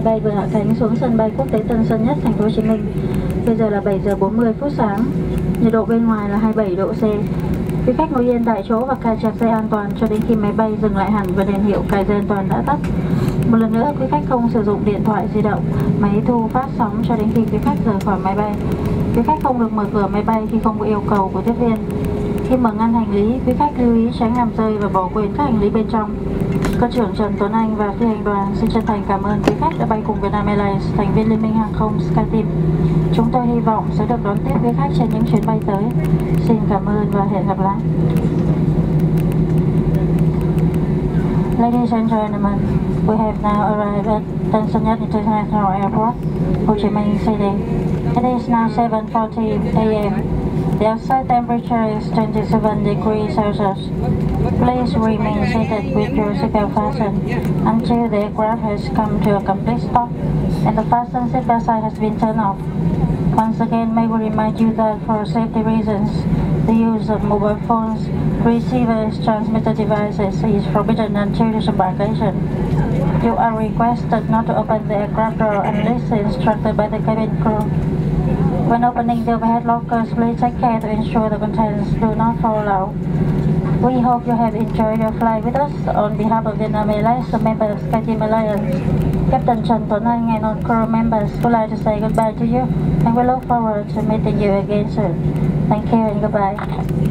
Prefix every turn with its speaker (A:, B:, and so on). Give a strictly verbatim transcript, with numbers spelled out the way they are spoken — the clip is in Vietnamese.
A: bay vừa hạ cánh xuống sân bay quốc tế Tân Sơn Nhất, thành phố Hồ Chí Minh. Bây giờ là bảy giờ bốn mươi phút sáng. Nhiệt độ bên ngoài là hai mươi bảy độ C. Quý khách ngồi yên tại chỗ và cài chặt dây an toàn cho đến khi máy bay dừng lại hẳn và đèn hiệu cài dây an toàn đã tắt. Một lần nữa, quý khách không sử dụng điện thoại di động, máy thu phát sóng cho đến khi quý khách rời khỏi máy bay. Quý khách không được mở cửa máy bay khi không có yêu cầu của tiếp viên. Khi mở ngăn hành lý, quý khách lưu ý tránh làm rơi và bỏ quên các hành lý bên trong. Cơ trưởng Trần Tuấn Anh và phi hành đoàn xin chân thành cảm ơn quý khách đã bay cùng Vietnam Airlines, thành viên Liên minh hàng không SkyTeam. Chúng tôi hy vọng sẽ được đón tiếp quý khách trên những chuyến bay tới. Xin cảm ơn và hẹn gặp lại. Ladies and gentlemen, we have now arrived at Tân Sơn Nhất International Airport, Ho Chi Minh City. It is now seven forty a m The outside temperature is twenty-seven degrees Celsius. Please remain seated with your seatbelt fastened until the aircraft has come to a complete stop and the fasten seatbelt sign has been turned off. Once again, may we remind you that for safety reasons, the use of mobile phones, receivers, transmitter devices is forbidden until disembarkation. You are requested not to open the aircraft door unless instructed by the cabin crew. When opening the overhead lockers, please take care to ensure the contents do not fall out. We hope you have enjoyed your flight with us. On behalf of Vietnam Airlines, a member of SkyTeam Alliance, Captain Trần Tuấn Anh and all crew members would like to say goodbye to you, and we look forward to meeting you again soon. Thank you and goodbye.